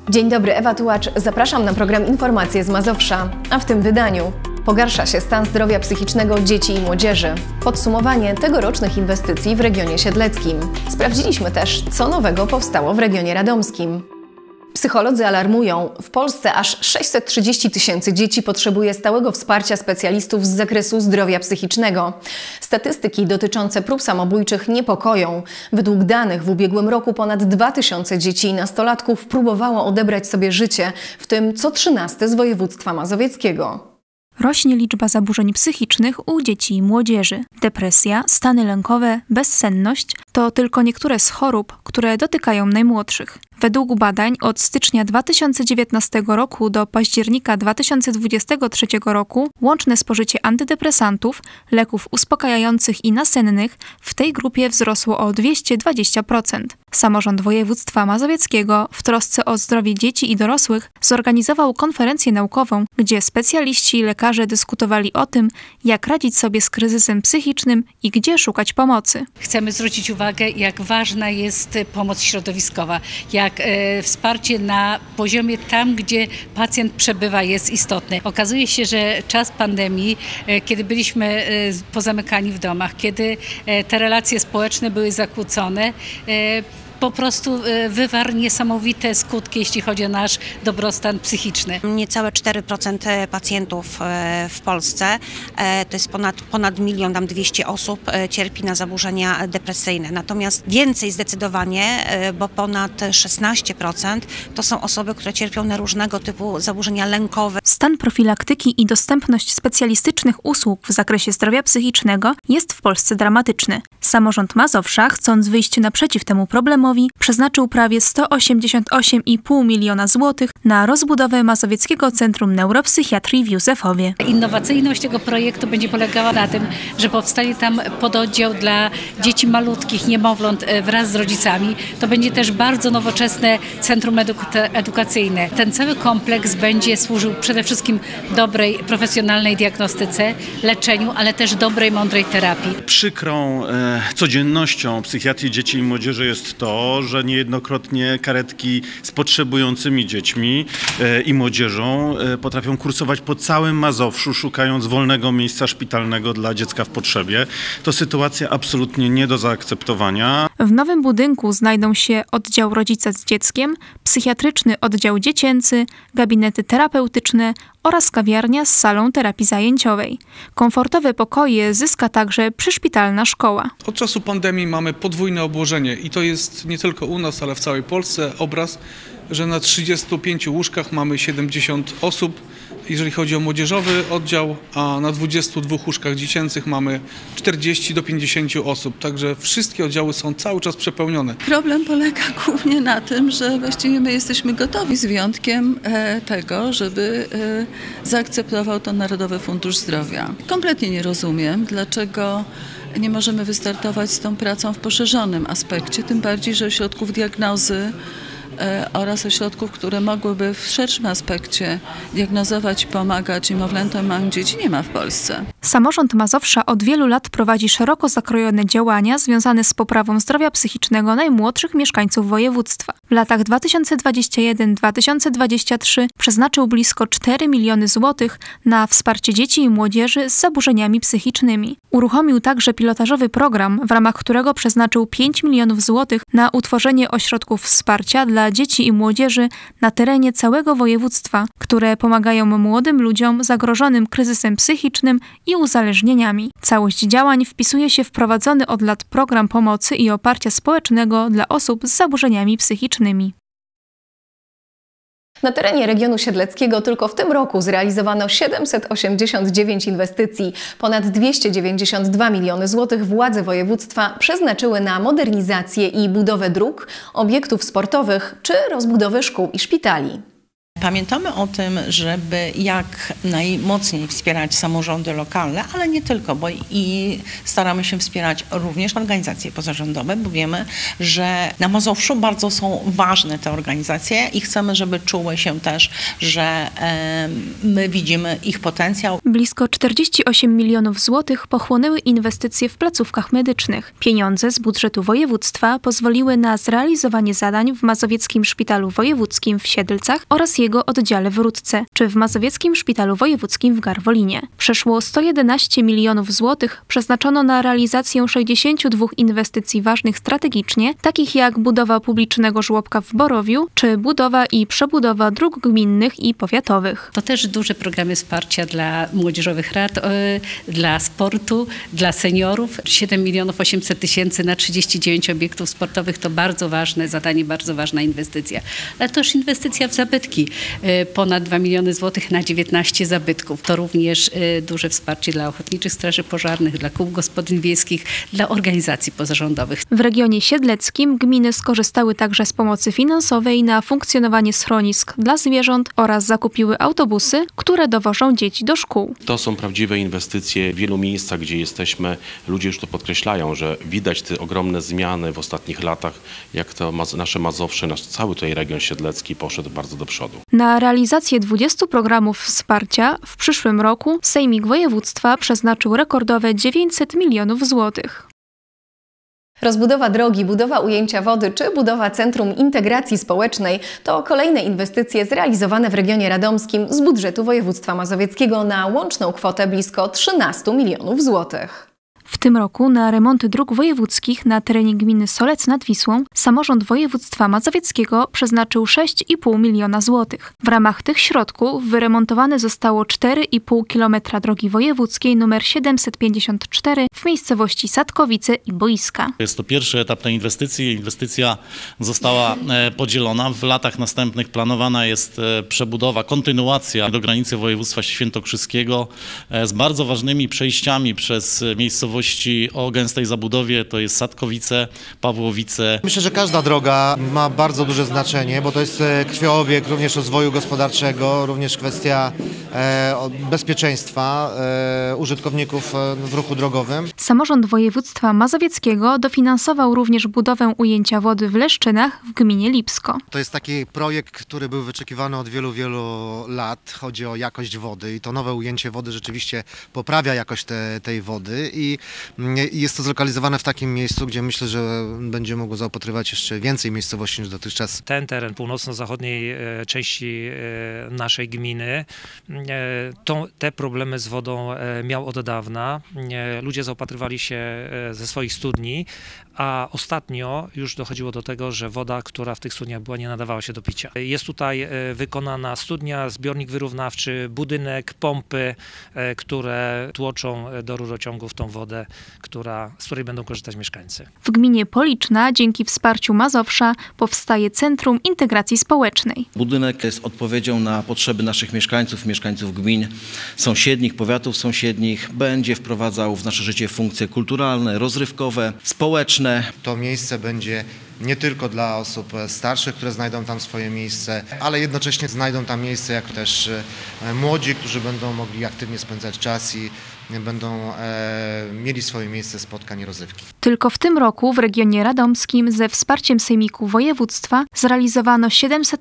Dzień dobry, Ewa Tułacz. Zapraszam na program Informacje z Mazowsza. A w tym wydaniu pogarsza się stan zdrowia psychicznego dzieci i młodzieży. Podsumowanie tegorocznych inwestycji w regionie siedleckim. Sprawdziliśmy też, co nowego powstało w regionie radomskim. Psycholodzy alarmują, w Polsce aż 630 000 dzieci potrzebuje stałego wsparcia specjalistów z zakresu zdrowia psychicznego. Statystyki dotyczące prób samobójczych niepokoją. Według danych w ubiegłym roku ponad 2000 dzieci i nastolatków próbowało odebrać sobie życie, w tym co 13 z województwa mazowieckiego. Rośnie liczba zaburzeń psychicznych u dzieci i młodzieży. Depresja, stany lękowe, bezsenność to tylko niektóre z chorób, które dotykają najmłodszych. Według badań od stycznia 2019 roku do października 2023 roku łączne spożycie antydepresantów, leków uspokajających i nasennych w tej grupie wzrosło o 220%. Samorząd województwa mazowieckiego w trosce o zdrowie dzieci i dorosłych zorganizował konferencję naukową, gdzie specjaliści i lekarze dyskutowali o tym, jak radzić sobie z kryzysem psychicznym i gdzie szukać pomocy. Chcemy zwrócić uwagę, jak ważna jest pomoc środowiskowa, jak wsparcie na poziomie tam, gdzie pacjent przebywa, jest istotne. Okazuje się, że czas pandemii, kiedy byliśmy pozamykani w domach, kiedy te relacje społeczne były zakłócone, po prostu wywarł niesamowite skutki, jeśli chodzi o nasz dobrostan psychiczny. Niecałe 4% pacjentów w Polsce, to jest ponad 1 200 000 osób, cierpi na zaburzenia depresyjne. Natomiast więcej zdecydowanie, bo ponad 16% to są osoby, które cierpią na różnego typu zaburzenia lękowe. Stan profilaktyki i dostępność specjalistycznych usług w zakresie zdrowia psychicznego jest w Polsce dramatyczny. Samorząd Mazowsza, chcąc wyjść naprzeciw temu problemowi, przeznaczył prawie 188,5 miliona złotych na rozbudowę Mazowieckiego Centrum Neuropsychiatrii w Józefowie. Innowacyjność tego projektu będzie polegała na tym, że powstanie tam pododdział dla dzieci malutkich, niemowląt wraz z rodzicami. To będzie też bardzo nowoczesne centrum edukacyjne. Ten cały kompleks będzie służył przede wszystkim dobrej, profesjonalnej diagnostyce, leczeniu, ale też dobrej, mądrej terapii. Przykrą codziennością psychiatrii dzieci i młodzieży jest to, że niejednokrotnie karetki z potrzebującymi dziećmi i młodzieżą potrafią kursować po całym Mazowszu, szukając wolnego miejsca szpitalnego dla dziecka w potrzebie. To sytuacja absolutnie nie do zaakceptowania. W nowym budynku znajdą się oddział rodzica z dzieckiem, psychiatryczny oddział dziecięcy, gabinety terapeutyczne oraz kawiarnia z salą terapii zajęciowej. Komfortowe pokoje zyska także przyszpitalna szkoła. Od czasu pandemii mamy podwójne obłożenie i to jest nie tylko u nas, ale w całej Polsce obraz, że na 35 łóżkach mamy 70 osób, jeżeli chodzi o młodzieżowy oddział, a na 22 łóżkach dziecięcych mamy 40 do 50 osób, także wszystkie oddziały są cały czas przepełnione. Problem polega głównie na tym, że właściwie my jesteśmy gotowi z wyjątkiem tego, żeby zaakceptował to Narodowy Fundusz Zdrowia. Kompletnie nie rozumiem, dlaczego nie możemy wystartować z tą pracą w poszerzonym aspekcie, tym bardziej, że ośrodków diagnozy oraz ośrodków, które mogłyby w szerszym aspekcie diagnozować i pomagać niemowlętom i małym dzieci, nie ma w Polsce. Samorząd Mazowsza od wielu lat prowadzi szeroko zakrojone działania związane z poprawą zdrowia psychicznego najmłodszych mieszkańców województwa. W latach 2021-2023 przeznaczył blisko 4 miliony złotych na wsparcie dzieci i młodzieży z zaburzeniami psychicznymi. Uruchomił także pilotażowy program, w ramach którego przeznaczył 5 milionów złotych na utworzenie ośrodków wsparcia dla dzieci i młodzieży na terenie całego województwa, które pomagają młodym ludziom zagrożonym kryzysem psychicznym i uzależnieniami. Całość działań wpisuje się w prowadzony od lat program pomocy i oparcia społecznego dla osób z zaburzeniami psychicznymi. Na terenie regionu siedleckiego tylko w tym roku zrealizowano 789 inwestycji. Ponad 292 miliony złotych władze województwa przeznaczyły na modernizację i budowę dróg, obiektów sportowych czy rozbudowę szkół i szpitali. Pamiętamy o tym, żeby jak najmocniej wspierać samorządy lokalne, ale nie tylko, bo i staramy się wspierać również organizacje pozarządowe, bo wiemy, że na Mazowszu bardzo są ważne te organizacje i chcemy, żeby czuły się też, że my widzimy ich potencjał. Blisko 48 milionów złotych pochłonęły inwestycje w placówkach medycznych. Pieniądze z budżetu województwa pozwoliły na zrealizowanie zadań w Mazowieckim Szpitalu Wojewódzkim w Siedlcach oraz jego oddziale w Rudce, czy w Mazowieckim Szpitalu Wojewódzkim w Garwolinie. Przeszło 111 milionów złotych przeznaczono na realizację 62 inwestycji ważnych strategicznie, takich jak budowa publicznego żłobka w Borowiu, czy budowa i przebudowa dróg gminnych i powiatowych. To też duże programy wsparcia dla młodzieżowych rad, dla sportu, dla seniorów. 7 800 000 na 39 obiektów sportowych to bardzo ważne zadanie, bardzo ważna inwestycja. Ale też inwestycja w zabytki. Ponad 2 miliony złotych na 19 zabytków. To również duże wsparcie dla ochotniczych straży pożarnych, dla kół gospodyń wiejskich, dla organizacji pozarządowych. W regionie siedleckim gminy skorzystały także z pomocy finansowej na funkcjonowanie schronisk dla zwierząt oraz zakupiły autobusy, które dowożą dzieci do szkół. To są prawdziwe inwestycje. W wielu miejscach, gdzie jesteśmy, ludzie już to podkreślają, że widać te ogromne zmiany w ostatnich latach, jak to nasze Mazowsze, nasz cały tutaj region siedlecki poszedł bardzo do przodu. Na realizację 20 programów wsparcia w przyszłym roku Sejmik Województwa przeznaczył rekordowe 900 milionów złotych. Rozbudowa drogi, budowa ujęcia wody czy budowa Centrum Integracji Społecznej to kolejne inwestycje zrealizowane w regionie radomskim z budżetu województwa mazowieckiego na łączną kwotę blisko 13 milionów złotych. W tym roku na remonty dróg wojewódzkich na terenie gminy Solec nad Wisłą samorząd województwa mazowieckiego przeznaczył 6,5 miliona złotych. W ramach tych środków wyremontowane zostało 4,5 km drogi wojewódzkiej nr 754 w miejscowości Sadkowice i Boiska. Jest to pierwszy etap tej inwestycji. Inwestycja została podzielona. W latach następnych planowana jest przebudowa, kontynuacja do granicy województwa świętokrzyskiego z bardzo ważnymi przejściami przez miejscowości o gęstej zabudowie, to jest Sadkowice, Pawłowice. Myślę, że każda droga ma bardzo duże znaczenie, bo to jest krwiobieg również rozwoju gospodarczego, również kwestia bezpieczeństwa użytkowników w ruchu drogowym. Samorząd województwa mazowieckiego dofinansował również budowę ujęcia wody w Leszczynach w gminie Lipsko. To jest taki projekt, który był wyczekiwany od wielu, wielu lat. Chodzi o jakość wody i to nowe ujęcie wody rzeczywiście poprawia jakość tej wody i jest to zlokalizowane w takim miejscu, gdzie myślę, że będzie mogło zaopatrywać jeszcze więcej miejscowości niż dotychczas. Ten teren północno-zachodniej części naszej gminy te problemy z wodą miał od dawna. Ludzie zaopatrywali się ze swoich studni, a ostatnio już dochodziło do tego, że woda, która w tych studniach była, nie nadawała się do picia. Jest tutaj wykonana studnia, zbiornik wyrównawczy, budynek, pompy, które tłoczą do rurociągów tą wodę, z której będą korzystać mieszkańcy. W gminie Policzna dzięki wsparciu Mazowsza powstaje Centrum Integracji Społecznej. Budynek jest odpowiedzią na potrzeby naszych mieszkańców gmin sąsiednich, powiatów sąsiednich. Będzie wprowadzał w nasze życie funkcje kulturalne, rozrywkowe, społeczne. To miejsce będzie nie tylko dla osób starszych, które znajdą tam swoje miejsce, ale jednocześnie znajdą tam miejsce jak też młodzi, którzy będą mogli aktywnie spędzać czas i będą mieli swoje miejsce spotkań i rozrywki. Tylko w tym roku w regionie radomskim ze wsparciem Sejmiku Województwa zrealizowano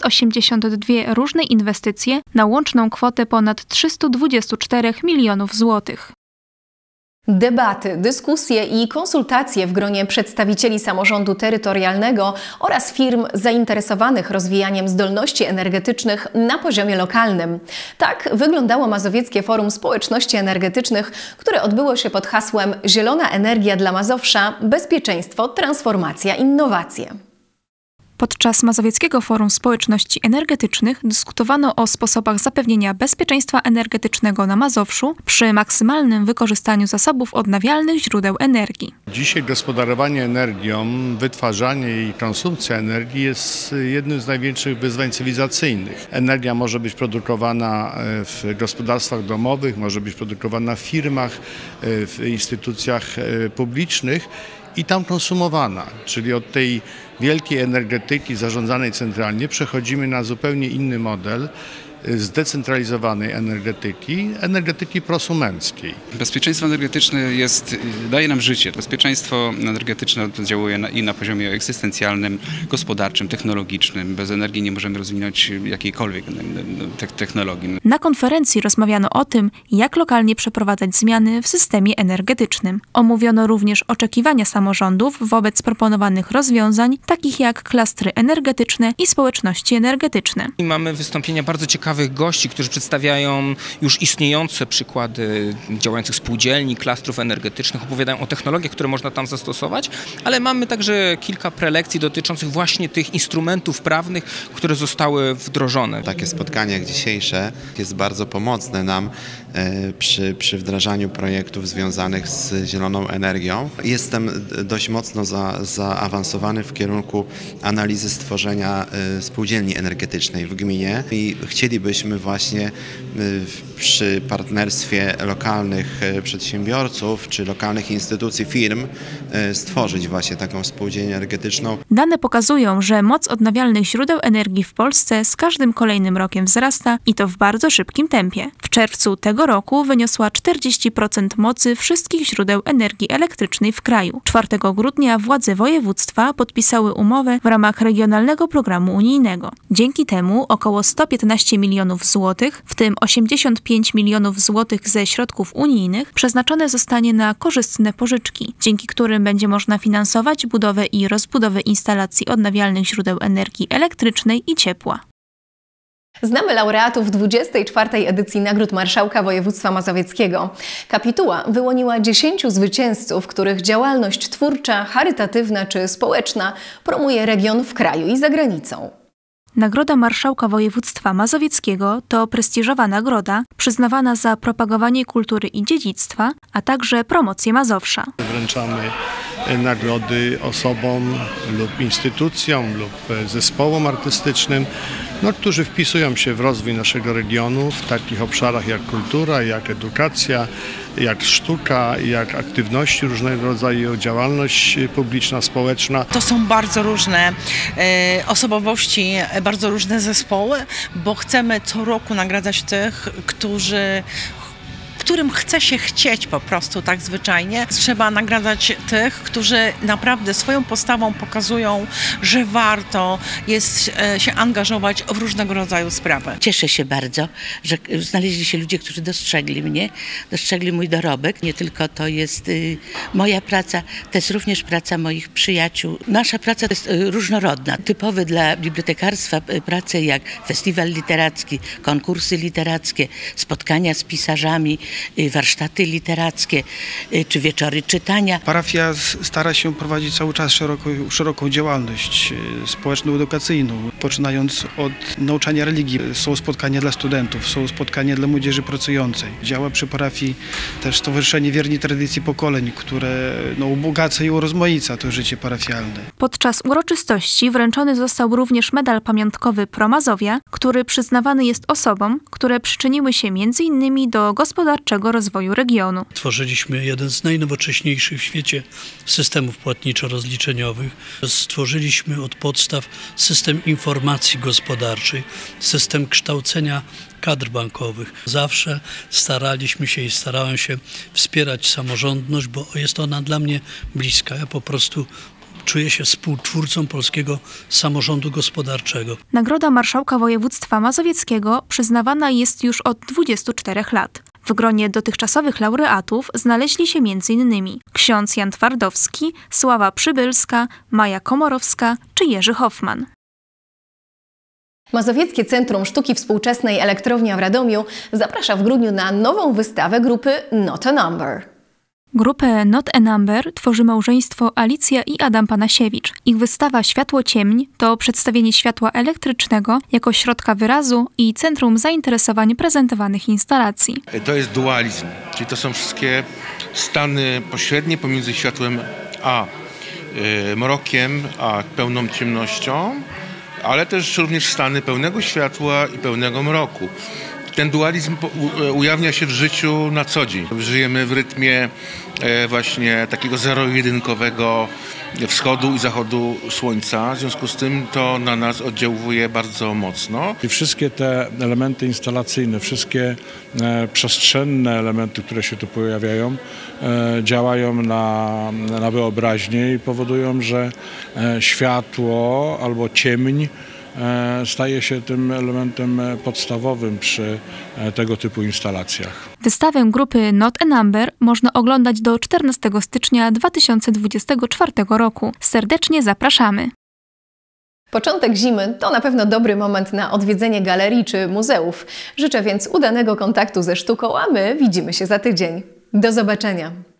782 różne inwestycje na łączną kwotę ponad 324 milionów złotych. Debaty, dyskusje i konsultacje w gronie przedstawicieli samorządu terytorialnego oraz firm zainteresowanych rozwijaniem zdolności energetycznych na poziomie lokalnym. Tak wyglądało Mazowieckie Forum Społeczności Energetycznych, które odbyło się pod hasłem Zielona energia dla Mazowsza – bezpieczeństwo, transformacja, innowacje. Podczas Mazowieckiego Forum Społeczności Energetycznych dyskutowano o sposobach zapewnienia bezpieczeństwa energetycznego na Mazowszu przy maksymalnym wykorzystaniu zasobów odnawialnych źródeł energii. Dzisiaj gospodarowanie energią, wytwarzanie i konsumpcja energii jest jednym z największych wyzwań cywilizacyjnych. Energia może być produkowana w gospodarstwach domowych, może być produkowana w firmach, w instytucjach publicznych. i tam konsumowana, czyli od tej wielkiej energetyki zarządzanej centralnie przechodzimy na zupełnie inny model zdecentralizowanej energetyki prosumenckiej. Bezpieczeństwo energetyczne daje nam życie. Bezpieczeństwo energetyczne oddziałuje i na poziomie egzystencjalnym, gospodarczym, technologicznym. Bez energii nie możemy rozwinąć jakiejkolwiek technologii. Na konferencji rozmawiano o tym, jak lokalnie przeprowadzać zmiany w systemie energetycznym. Omówiono również oczekiwania samorządów wobec proponowanych rozwiązań, takich jak klastry energetyczne i społeczności energetyczne. Mamy wystąpienia bardzo ciekawych gości, którzy przedstawiają już istniejące przykłady działających spółdzielni, klastrów energetycznych, opowiadają o technologiach, które można tam zastosować, ale mamy także kilka prelekcji dotyczących właśnie tych instrumentów prawnych, które zostały wdrożone. Takie spotkanie jak dzisiejsze jest bardzo pomocne nam przy wdrażaniu projektów związanych z zieloną energią. Jestem dość mocno zaawansowany w kierunku analizy stworzenia spółdzielni energetycznej w gminie i chcielibyśmy właśnie przy partnerstwie lokalnych przedsiębiorców czy lokalnych instytucji, firm stworzyć właśnie taką spółdzielnię energetyczną. Dane pokazują, że moc odnawialnych źródeł energii w Polsce z każdym kolejnym rokiem wzrasta i to w bardzo szybkim tempie. W czerwcu tego roku wyniosła 40% mocy wszystkich źródeł energii elektrycznej w kraju. 4 grudnia władze województwa podpisały umowę w ramach Regionalnego Programu Unijnego. Dzięki temu około 115 milionów złotych, w tym 85 milionów złotych ze środków unijnych, przeznaczone zostanie na korzystne pożyczki, dzięki którym będzie można finansować budowę i rozbudowę instalacji odnawialnych źródeł energii elektrycznej i ciepła. Znamy laureatów 24. edycji Nagród Marszałka Województwa Mazowieckiego. Kapituła wyłoniła 10 zwycięzców, których działalność twórcza, charytatywna czy społeczna promuje region w kraju i za granicą. Nagroda Marszałka Województwa Mazowieckiego to prestiżowa nagroda przyznawana za propagowanie kultury i dziedzictwa, a także promocję Mazowsza. Wręczamy nagrody osobom lub instytucjom lub zespołom artystycznym, którzy wpisują się w rozwój naszego regionu w takich obszarach jak kultura, jak edukacja, jak sztuka, jak aktywności różnego rodzaju, działalność publiczna, społeczna. To są bardzo różne osobowości, bardzo różne zespoły, bo chcemy co roku nagradzać tych, którym chce się chcieć po prostu tak zwyczajnie. Trzeba nagradzać tych, którzy naprawdę swoją postawą pokazują, że warto jest się angażować w różnego rodzaju sprawy. Cieszę się bardzo, że znaleźli się ludzie, którzy dostrzegli mnie, dostrzegli mój dorobek. Nie tylko to jest moja praca, to jest również praca moich przyjaciół. Nasza praca jest różnorodna. Typowe dla bibliotekarstwa prace jak festiwal literacki, konkursy literackie, spotkania z pisarzami, warsztaty literackie czy wieczory czytania. Parafia stara się prowadzić cały czas szeroką działalność społeczno-edukacyjną, poczynając od nauczania religii. Są spotkania dla studentów, są spotkania dla młodzieży pracującej. Działa przy parafii też Stowarzyszenie Wierni Tradycji Pokoleń, które ubogaca i urozmaica to życie parafialne. Podczas uroczystości wręczony został również medal pamiątkowy Pro Mazowia, który przyznawany jest osobom, które przyczyniły się m.in. do gospodarczego rozwoju regionu. Tworzyliśmy jeden z najnowocześniejszych w świecie systemów płatniczo-rozliczeniowych. Stworzyliśmy od podstaw system informacji gospodarczej, system kształcenia kadr bankowych. Zawsze staraliśmy się i starałem się wspierać samorządność, bo jest ona dla mnie bliska. Ja po prostu czuję się współtwórcą polskiego samorządu gospodarczego. Nagroda Marszałka Województwa Mazowieckiego przyznawana jest już od 24 lat. W gronie dotychczasowych laureatów znaleźli się m.in. ksiądz Jan Twardowski, Sława Przybylska, Maja Komorowska czy Jerzy Hoffman. Mazowieckie Centrum Sztuki Współczesnej Elektrownia w Radomiu zaprasza w grudniu na nową wystawę grupy Not a Number. Grupę Not a Number tworzy małżeństwo Alicja i Adam Panasiewicz. Ich wystawa Światło-Ciemń to przedstawienie światła elektrycznego jako środka wyrazu i centrum zainteresowań prezentowanych instalacji. To jest dualizm, czyli to są wszystkie stany pośrednie pomiędzy światłem a mrokiem, a pełną ciemnością, ale też również stany pełnego światła i pełnego mroku. Ten dualizm ujawnia się w życiu na co dzień. Żyjemy w rytmie właśnie takiego zero-jedynkowego wschodu i zachodu słońca. W związku z tym to na nas oddziałuje bardzo mocno. I wszystkie te elementy instalacyjne, wszystkie przestrzenne elementy, które się tu pojawiają, działają na wyobraźnię i powodują, że światło albo ciemń staje się tym elementem podstawowym przy tego typu instalacjach. Wystawę grupy Not a Number można oglądać do 14 stycznia 2024 roku. Serdecznie zapraszamy. Początek zimy to na pewno dobry moment na odwiedzenie galerii czy muzeów. Życzę więc udanego kontaktu ze sztuką, a my widzimy się za tydzień. Do zobaczenia.